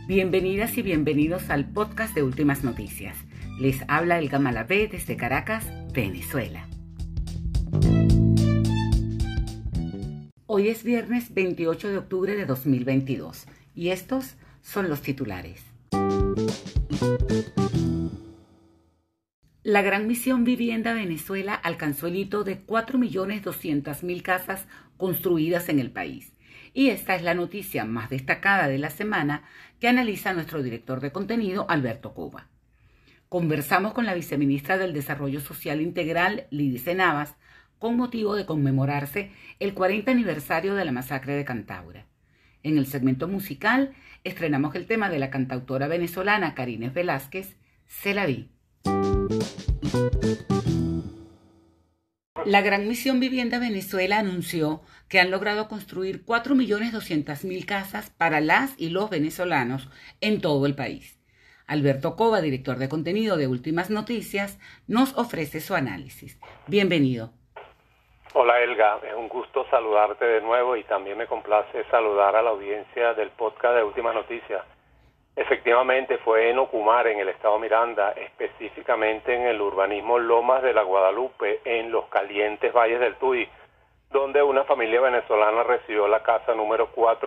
Bienvenidas y bienvenidos al podcast de Últimas Noticias. Les habla Elga Malavé desde Caracas, Venezuela. Hoy es viernes 28 de octubre de 2022 y estos son los titulares. La Gran Misión Vivienda Venezuela alcanzó el hito de 4.200.000 casas construidas en el país. Y esta es la noticia más destacada de la semana que analiza nuestro director de contenido, Alberto Cova. Conversamos con la viceministra del Desarrollo Social Integral, Lidice Navas, con motivo de conmemorarse el 40 aniversario de la masacre de Cantaura. En el segmento musical estrenamos el tema de la cantautora venezolana Karines Velázquez, Se la vi. La Gran Misión Vivienda Venezuela anunció que han logrado construir 4.200.000 casas para las y los venezolanos en todo el país. Alberto Cova, director de contenido de Últimas Noticias, nos ofrece su análisis. Bienvenido. Hola Elga, es un gusto saludarte de nuevo y también me complace saludar a la audiencia del podcast de Últimas Noticias. Efectivamente fue en Ocumare, en el estado Miranda, específicamente en el urbanismo Lomas de la Guadalupe, en los calientes valles del Tuy, donde una familia venezolana recibió la casa número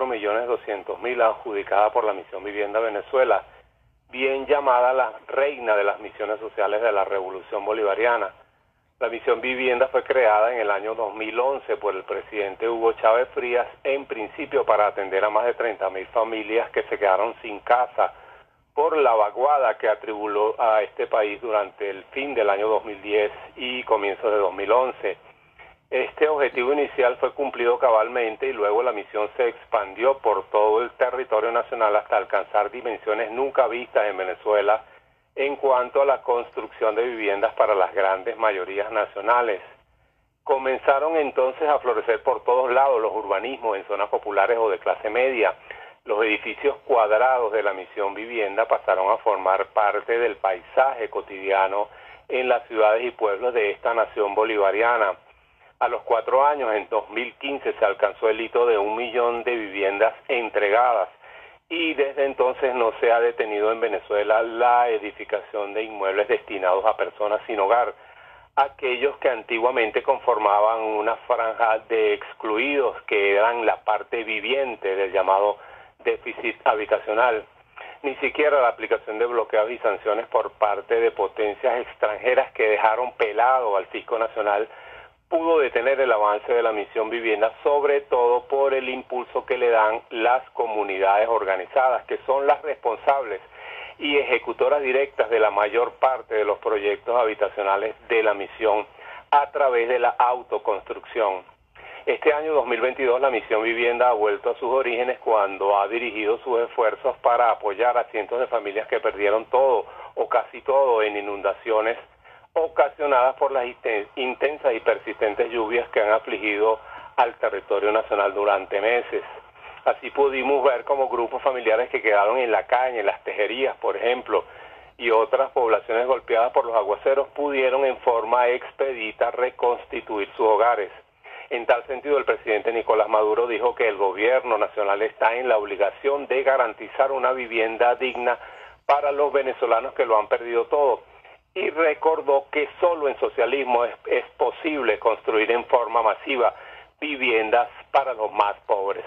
4.200.000 adjudicada por la Misión Vivienda Venezuela, bien llamada la reina de las misiones sociales de la Revolución Bolivariana. La Misión Vivienda fue creada en el año 2011 por el presidente Hugo Chávez Frías, en principio para atender a más de 30.000 familias que se quedaron sin casa por la vaguada que atribuló a este país durante el fin del año 2010 y comienzos de 2011. Este objetivo inicial fue cumplido cabalmente y luego la misión se expandió por todo el territorio nacional hasta alcanzar dimensiones nunca vistas en Venezuela en cuanto a la construcción de viviendas para las grandes mayorías nacionales. Comenzaron entonces a florecer por todos lados los urbanismos en zonas populares o de clase media. Los edificios cuadrados de la Misión Vivienda pasaron a formar parte del paisaje cotidiano en las ciudades y pueblos de esta nación bolivariana. A los 4 años, en 2015, se alcanzó el hito de 1 millón de viviendas entregadas. Y desde entonces no se ha detenido en Venezuela la edificación de inmuebles destinados a personas sin hogar, aquellos que antiguamente conformaban una franja de excluidos que eran la parte viviente del llamado déficit habitacional. Ni siquiera la aplicación de bloqueos y sanciones por parte de potencias extranjeras que dejaron pelado al fisco nacional pudo detener el avance de la Misión Vivienda, sobre todo por el impulso que le dan las comunidades organizadas, que son las responsables y ejecutoras directas de la mayor parte de los proyectos habitacionales de la misión a través de la autoconstrucción. Este año 2022 la Misión Vivienda ha vuelto a sus orígenes cuando ha dirigido sus esfuerzos para apoyar a cientos de familias que perdieron todo o casi todo en inundaciones ocasionadas por las intensas y persistentes lluvias que han afligido al territorio nacional durante meses. Así pudimos ver como grupos familiares que quedaron en la calle, en las tejerías, por ejemplo, y otras poblaciones golpeadas por los aguaceros pudieron en forma expedita reconstituir sus hogares. En tal sentido, el presidente Nicolás Maduro dijo que el gobierno nacional está en la obligación de garantizar una vivienda digna para los venezolanos que lo han perdido todo. Y recordó que solo en socialismo es posible construir en forma masiva viviendas para los más pobres.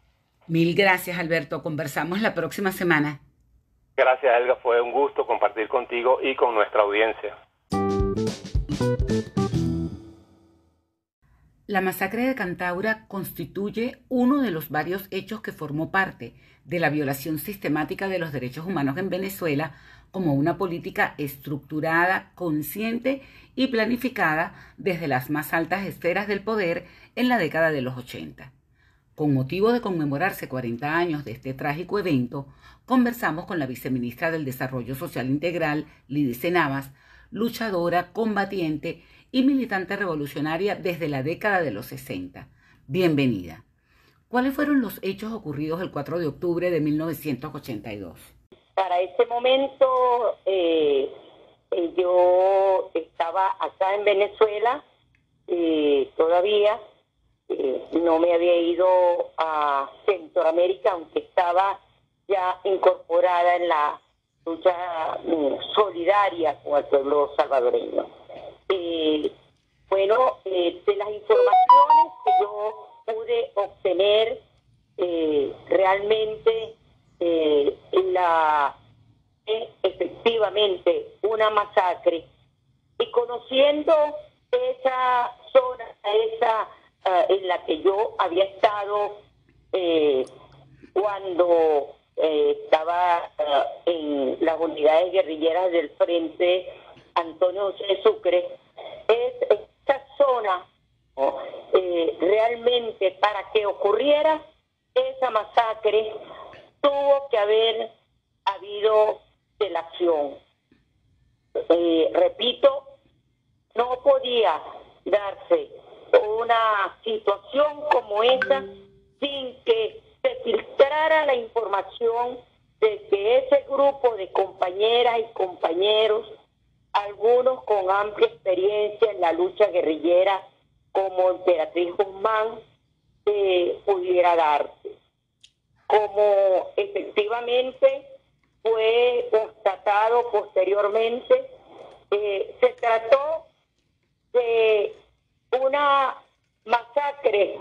Mil gracias, Alberto. Conversamos la próxima semana. Gracias, Elga. Fue un gusto compartir contigo y con nuestra audiencia. La masacre de Cantaura constituye uno de los varios hechos que formó parte de la violación sistemática de los derechos humanos en Venezuela como una política estructurada, consciente y planificada desde las más altas esferas del poder en la década de los 80. Con motivo de conmemorarse 40 años de este trágico evento, conversamos con la viceministra del Desarrollo Social Integral, Lidice Navas, luchadora, combatiente y militante revolucionaria desde la década de los 60. Bienvenida. ¿Cuáles fueron los hechos ocurridos el 4 de octubre de 1982? Para ese momento yo estaba acá en Venezuela, todavía no me había ido a Centroamérica, aunque estaba ya incorporada en la lucha solidaria con el pueblo salvadoreño. Bueno, de las informaciones que yo pude obtener, realmente efectivamente una masacre, y conociendo esa zona, en la que yo había estado cuando estaba en las unidades guerrilleras del Frente Antonio José Sucre, es esta zona, ¿no? Realmente para que ocurriera esa masacre tuvo que haber habido delación. Repito, no podía darse una situación como esa sin que se filtrara la información de que ese grupo de compañeras y compañeros, algunos con amplia experiencia en la lucha guerrillera, como Emperatriz Guzmán, pudiera darse. Como efectivamente fue constatado posteriormente, se trató de una masacre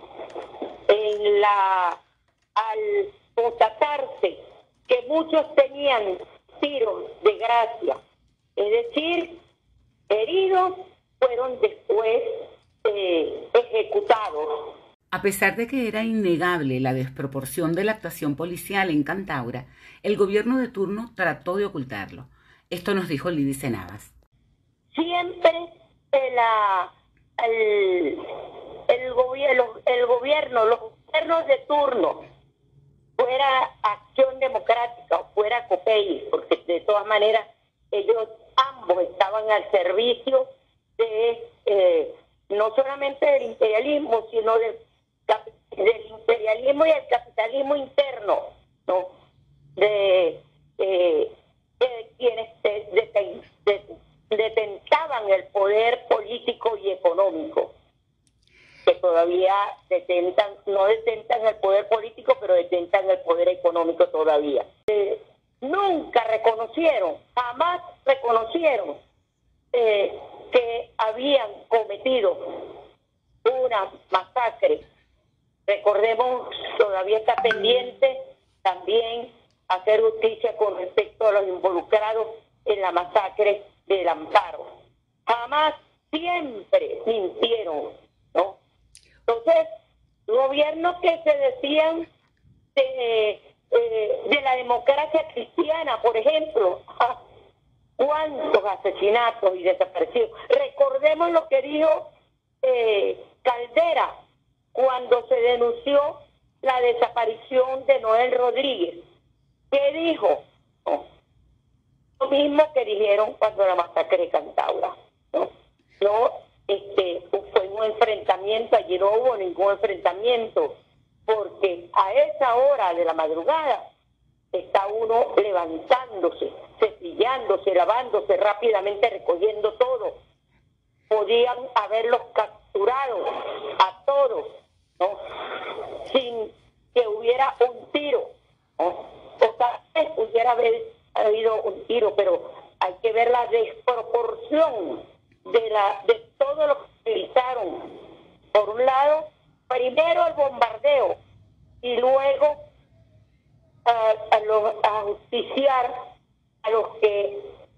al constatarse que muchos tenían tiros de gracia, es decir, heridos, fueron después ejecutados. A pesar de que era innegable la desproporción de la actuación policial en Cantaura, el gobierno de turno trató de ocultarlo. Esto nos dijo Lidice Navas. Siempre los gobiernos de turno, fuera Acción Democrática o fuera COPEI, porque de todas maneras ellos ambos estaban al servicio de no solamente del imperialismo, sino del imperialismo y el capitalismo interno, ¿no? De quienes detentaban el poder político y económico, que todavía no detentan el poder político, pero detentan el poder económico todavía. Nunca reconocieron, jamás reconocieron que habían cometido una masacre. Recordemos, todavía está pendiente también hacer justicia con respecto a los involucrados en la masacre del Amparo. Jamás, siempre mintieron, ¿no? Entonces, gobiernos que se decían de la democracia cristiana, por ejemplo, ¿cuántos asesinatos y desaparecidos? Recordemos lo que dijo Caldera cuando se denunció la desaparición de Noel Rodríguez. ¿Qué dijo? No, lo mismo que dijeron cuando la masacre de Cantaura, ¿no? Fue un enfrentamiento, allí no hubo ningún enfrentamiento, porque a esa hora de la madrugada está uno levantándose, cepillándose, lavándose, rápidamente recogiendo todo. Podían haberlos capturado a todos, ¿no? Sin que hubiera un tiro, ¿no? O tal vez pudiera habido un tiro, pero hay que ver la desproporción de todo lo que utilizaron. Por un lado, primero el bombardeo y luego a justiciar a los que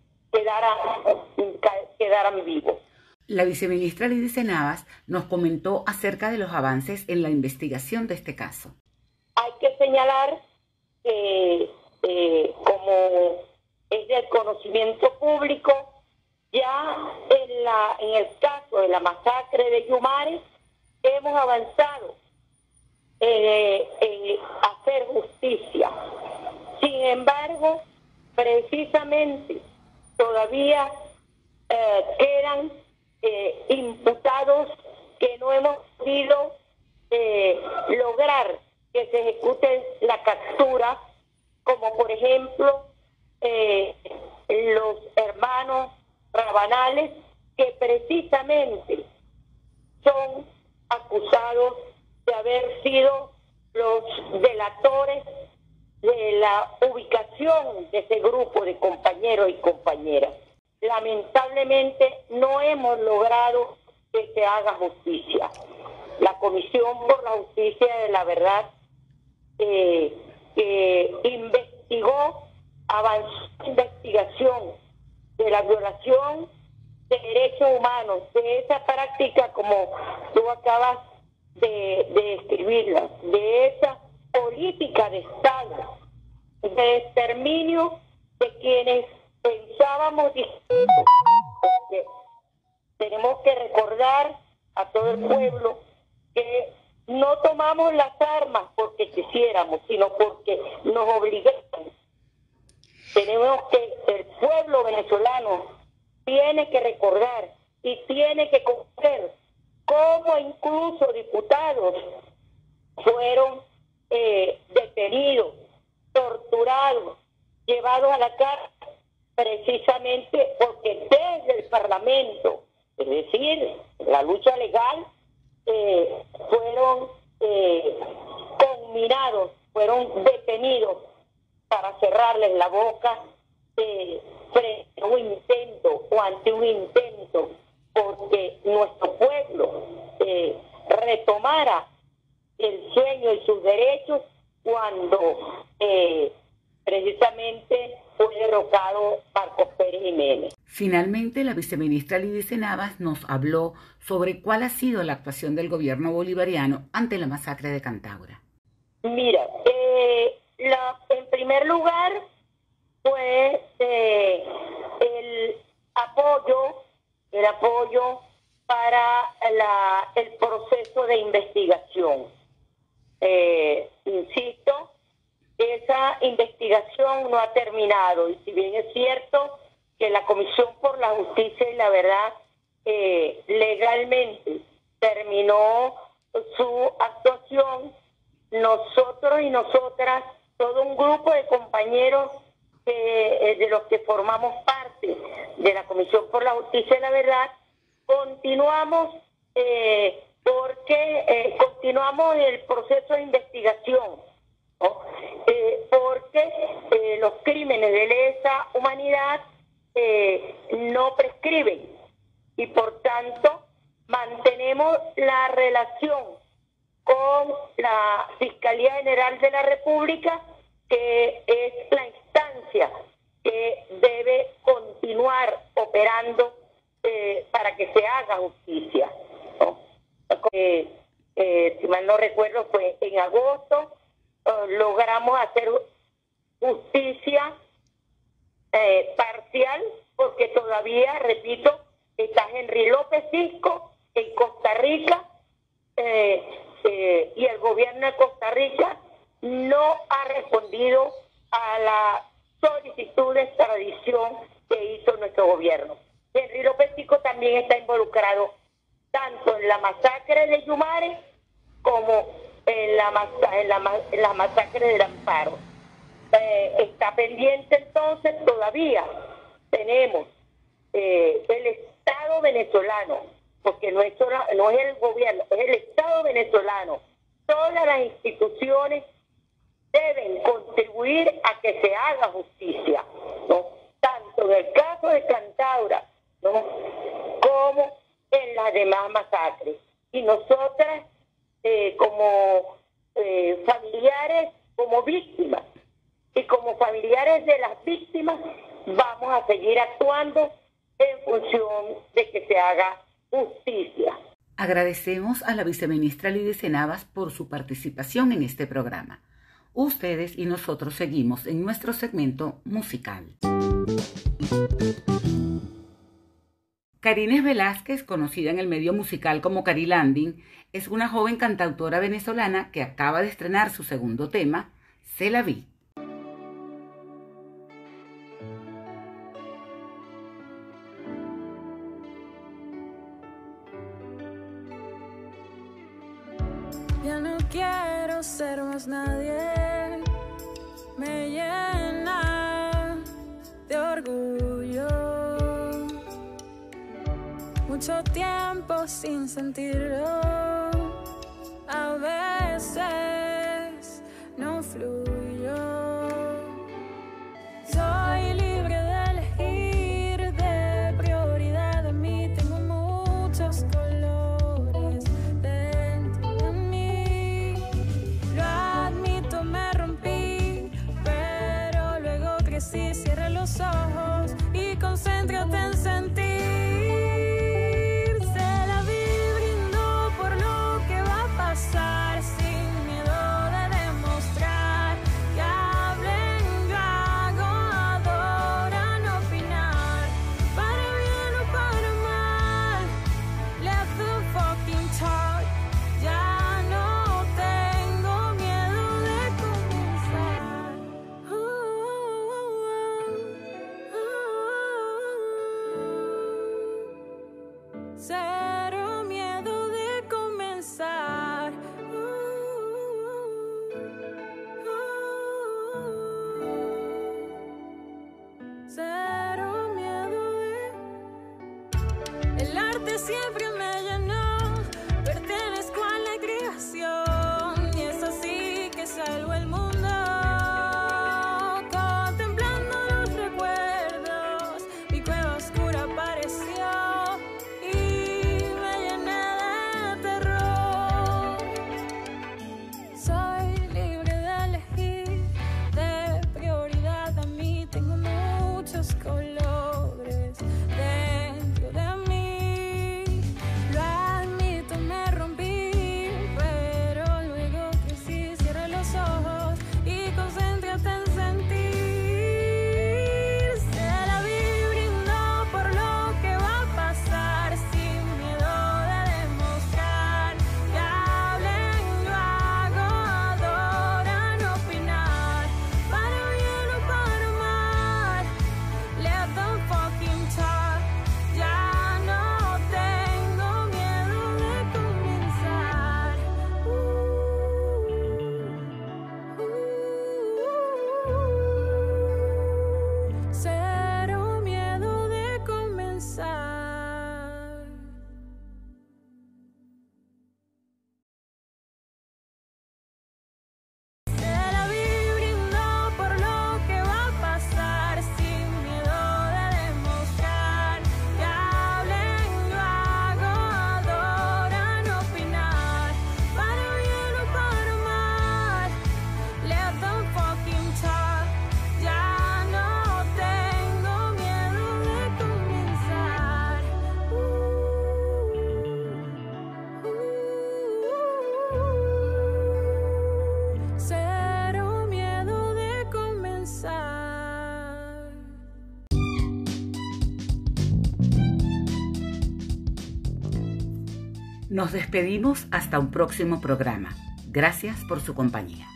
quedaran vivos. La viceministra Lidice Navas nos comentó acerca de los avances en la investigación de este caso. Hay que señalar que, como es del conocimiento público, ya en el caso de la masacre de Yumare hemos avanzado en hacer justicia. Sin embargo, precisamente todavía quedan imputados que no hemos podido lograr que se ejecute la captura, como por ejemplo los hermanos Rabanales, que precisamente son acusados de haber sido los delatores de la ubicación de ese grupo de compañeros y compañeras. Lamentablemente no hemos logrado que se haga justicia. La Comisión por la Justicia de la Verdad investigó, avanzó la investigación de la violación de derechos humanos, de esa práctica como tú acabas de describirla, de esa política de Estado, de exterminio de quienes pensábamos distintos. Tenemos que recordar a todo el pueblo que no tomamos las armas porque quisiéramos, sino porque nos obligaron. Tenemos que, el pueblo venezolano tiene que recordar y tiene que conocer cómo incluso diputados fueron detenidos, torturados, llevados a la cárcel, precisamente porque desde el Parlamento, es decir, la lucha legal, fueron conminados, fueron detenidos para cerrarles la boca frente a un intento o ante un intento porque nuestro pueblo retomara el sueño y sus derechos cuando precisamente fue derrocado Marcos Pérez Jiménez. Finalmente, la viceministra Lidice Navas nos habló sobre cuál ha sido la actuación del gobierno bolivariano ante la masacre de Cantaura. Mira, en primer lugar fue el apoyo para el proceso de investigación. Insisto, esa investigación no ha terminado, y si bien es cierto que la Comisión por la Justicia y la Verdad legalmente terminó su actuación, nosotros y nosotras, todo un grupo de compañeros de los que formamos parte de la Comisión por la Justicia y la Verdad, continuamos continuamos el proceso de investigación, ¿no? Porque los crímenes de lesa humanidad no prescriben y por tanto mantenemos la relación con la Fiscalía General de la República, que es la instancia que debe continuar operando para que se haga justicia, ¿no? Si mal no recuerdo, fue en agosto, logramos hacer justicia parcial, porque todavía, repito, está Henry López Cisco en Costa Rica, y el gobierno de Costa Rica no ha respondido a la solicitud de extradición que hizo nuestro gobierno. Henry López Cisco también está involucrado tanto en la masacre de Yumare como en la masacre del Amparo. Está pendiente entonces, todavía tenemos el Estado venezolano, porque no es el gobierno, es el Estado venezolano. Todas las instituciones deben contribuir a que se haga justicia, ¿no? Tanto en el caso de Cantaura, ¿no?, como en las demás masacres. Y nosotras, como familiares, como víctimas, y como familiares de las víctimas, vamos a seguir actuando en función de que se haga justicia. Agradecemos a la viceministra Lidice Navas por su participación en este programa. Ustedes y nosotros seguimos en nuestro segmento musical. Karines Velázquez, conocida en el medio musical como Cari Landing, es una joven cantautora venezolana que acaba de estrenar su segundo tema, Se la vi. Ya no quiero ser más nadie, me llena de orgullo. Mucho tiempo sin sentirlo, a veces no fluyo. que siempre me llenó. Pertenezco a la creación y es así que salvo el mundo. Contemplando los recuerdos, mi cueva oscura apareció y me llené de terror. Soy libre de elegir, de prioridad a mí tengo muchos colores dentro de mí. Lo admito, me rompí, pero luego crecí. Cierra los ojos y concéntrate en sentir. Se la vi brindó por lo que va a pasar, sin miedo de demostrar. Que hablen, yo hago, adoran opinar, para bien o para mal. Let them fucking talk. Ya no tengo miedo de comenzar. Cero miedo de comenzar. Se la vi brindó por lo que va a pasar, sin miedo de demostrar. Que hablen, yo hago, adoran opinar, para bien o para mal. Let them fucking talk. Ya no tengo miedo de comenzar. Cero miedo de comenzar. Nos despedimos hasta un próximo programa. Gracias por su compañía.